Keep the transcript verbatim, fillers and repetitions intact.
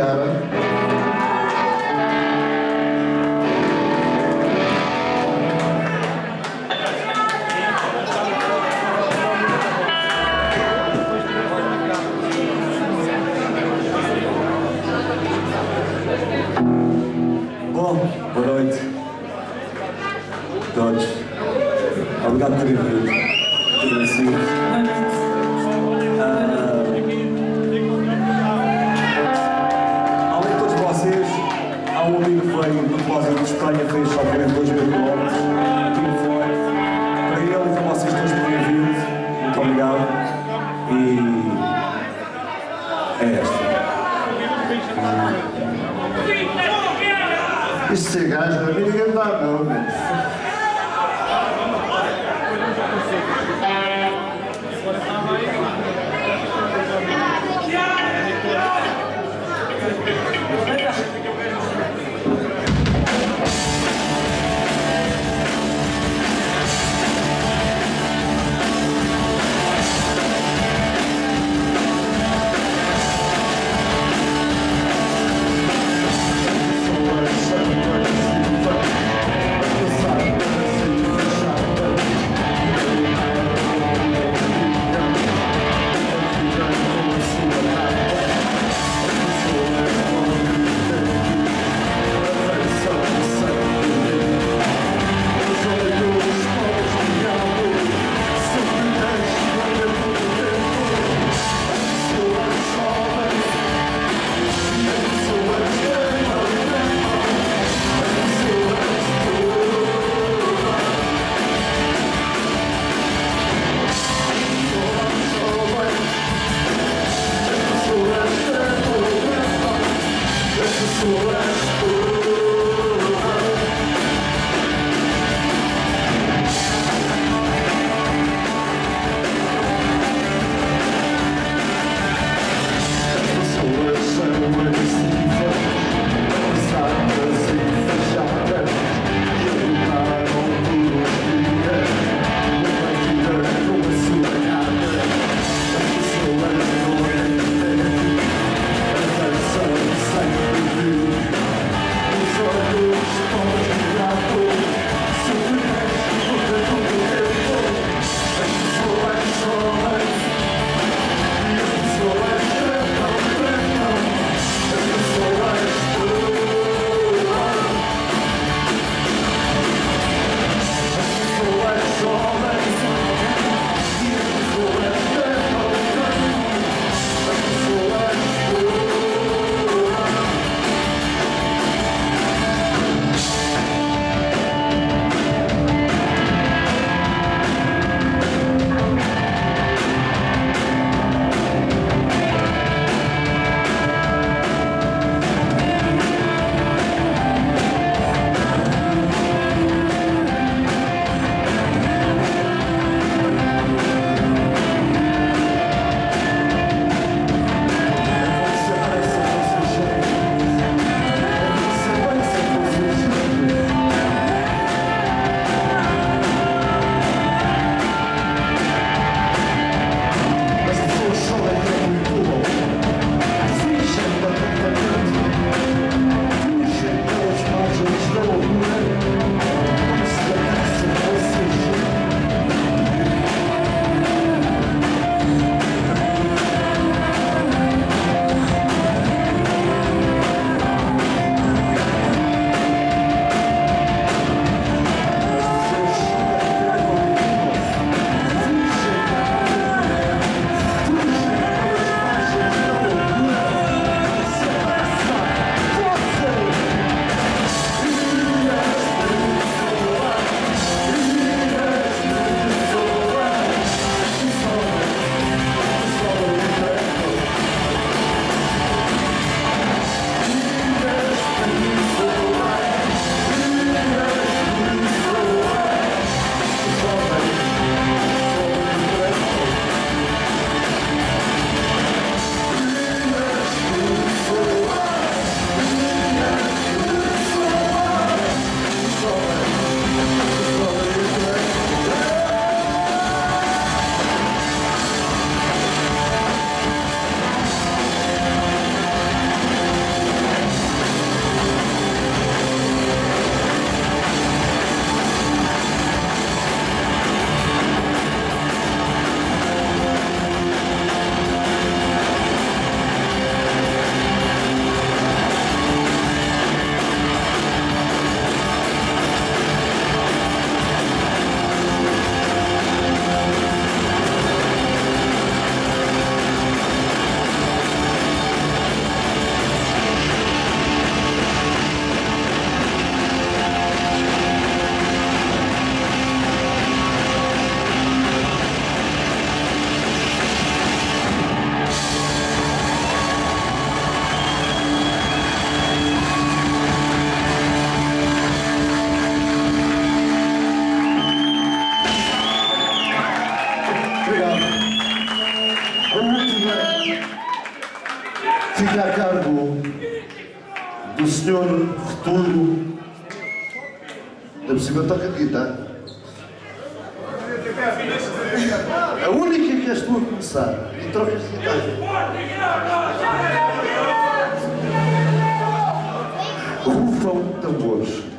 Obrigado. Bom, boa noite a todos. Obrigado por terem vindo. Muito agradecido. Uh, além de todos vocês, há um amigo que veio do propósito de Espanha, fez só por dois mil quilómetros. Para ele e para vocês todos por terem vindo, muito obrigado. E é esta. Isto ser gajo, a mim ninguém me dá não, né? Thank you. o senhor futuro, da por cima toca de guitarra. A única que és tu a começar e trocas de guitarra. Rufam tambores.